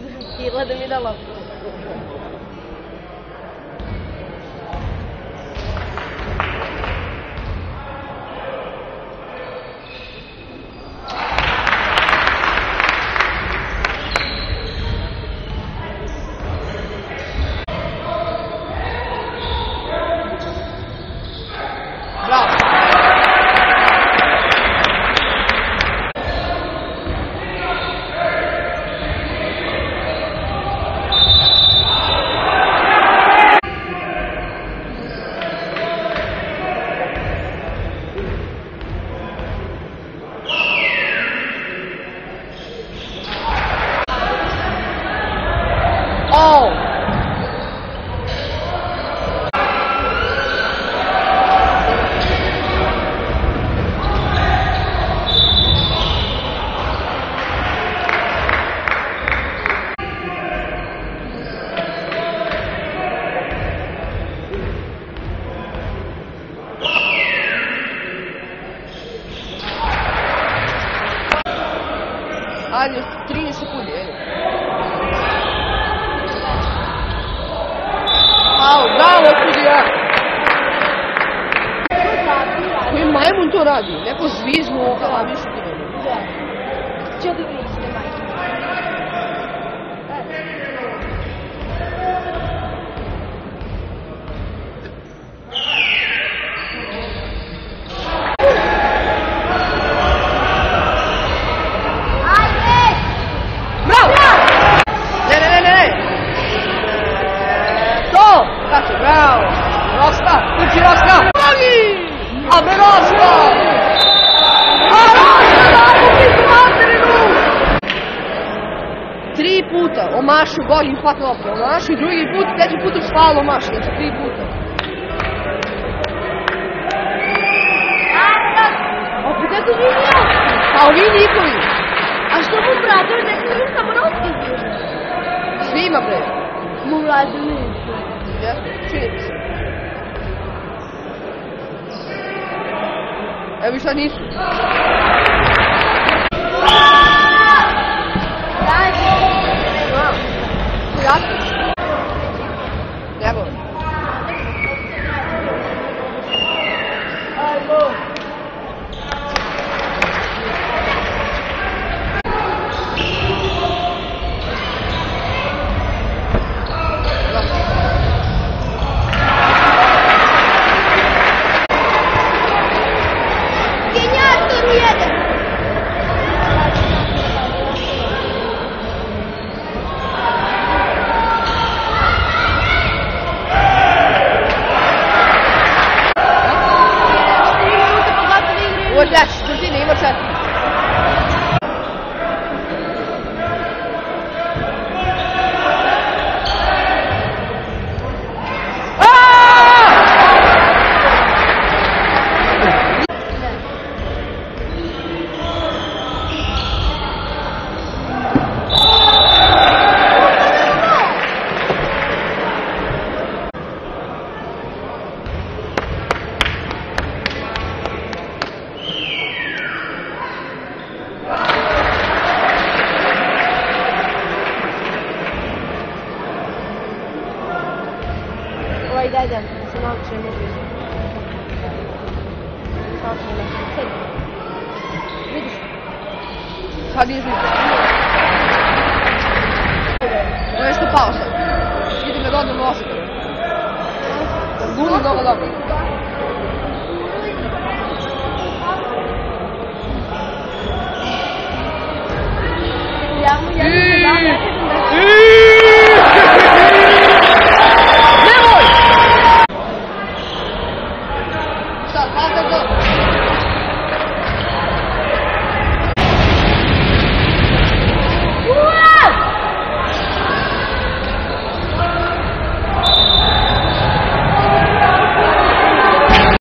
Dirla da mi dà la Ajde, 30 sekundi, ajde. Bravo, sudija! Koji majmun to radi? Neko zviznu okala više ti ne. Da. Čeo da vidite majke. Bravo! Rosca! Tuđi Rosca! Nogi! Abe Rosca! A Rosca! Ubi materinu! 3 puta omašio gol i hvat loptu. Omašio drugi put, treći put u špalu omašio. Znači 3 puta. A gde to vidio? Pa ovi njihovi. A što mu mradio? Ne znam samo Rosca izbježa. Svima bre. Mu mradio nisu. Jeste, čini mi se. Evo i šta nisu. Jasno. Evo. Četvrtine, ima 4. Daj, se nauči ne može. Nauči ne može. Vidiš? Sad nije žuto. Nešto pao sad. Vidim da godno loše. Gumi mnogo dobro. Ja